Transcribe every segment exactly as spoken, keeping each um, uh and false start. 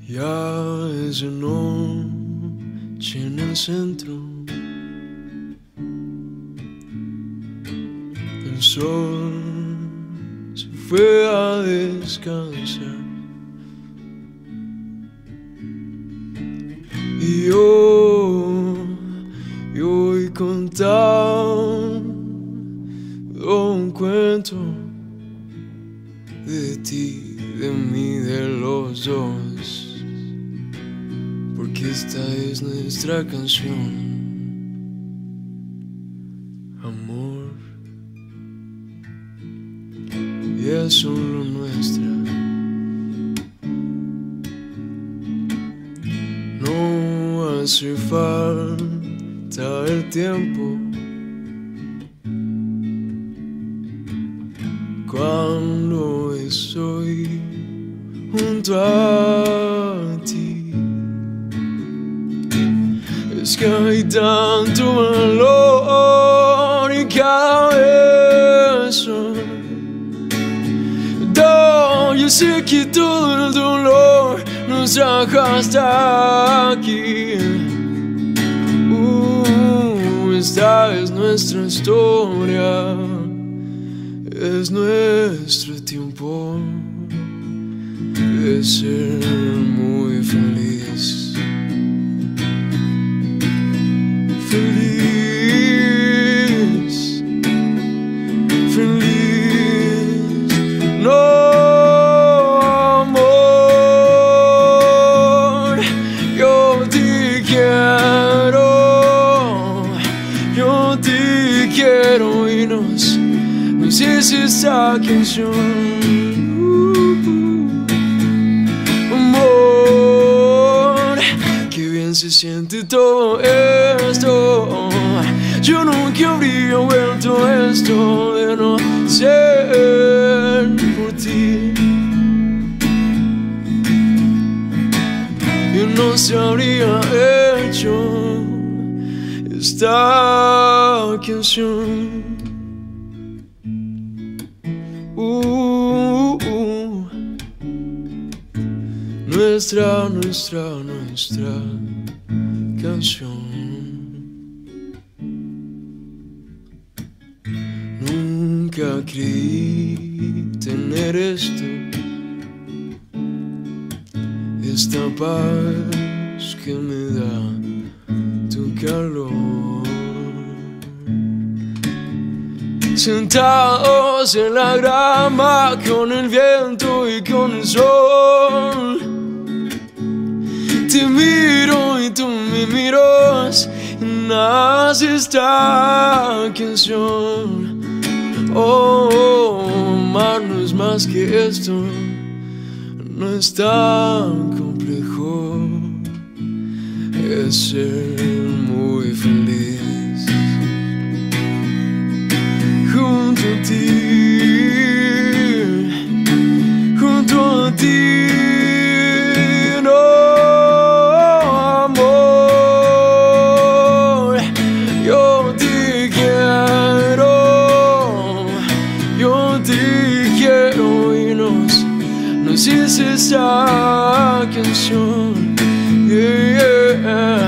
Ya es de noche en el centro. El sol se fue a descansar y yo, yo voy contando un cuento de ti, de mí, de los dos, porque esta es nuestra canción, amor, y es solo nuestra. No hace falta el tiempo cuando estoy junto a ti. Es que hay tanto valor en cada beso. No, yo sé que todo el dolor nos trajo hasta aquí. Uh, esta es nuestra historia. Es nuestro tiempo de ser muy feliz. Feliz, feliz. No, amor, yo te quiero, yo te quiero y nos Nos hizo esta canción. uh, Amor, qué bien se siente todo esto. Yo nunca habría vuelto a esto de no ser por ti. Yo no se habría hecho esta canción. Uh, uh, nuestra, nuestra, nuestra canción. Nunca creí tener esto, esta paz que me da tu calor. Sentados en la grama con el viento y con el sol, te miro y tú me miras y nace esta canción. Oh, oh, amar no es más que esto, no es tan complejo, es ser muy feliz junto a ti, junto a ti. No, amor, yo te quiero, yo te quiero y nos, nos hizo esta canción. Yeah, yeah.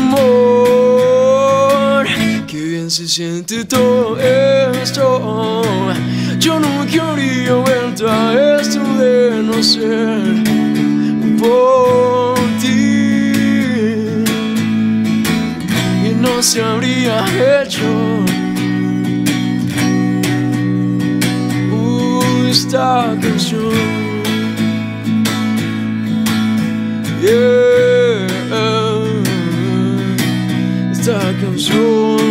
Amor, qué bien se siente todo esto. Yo nunca habría vuelto a esto de no ser por ti. Y no se habría hecho uh, esta canción. Yeah, esta canción.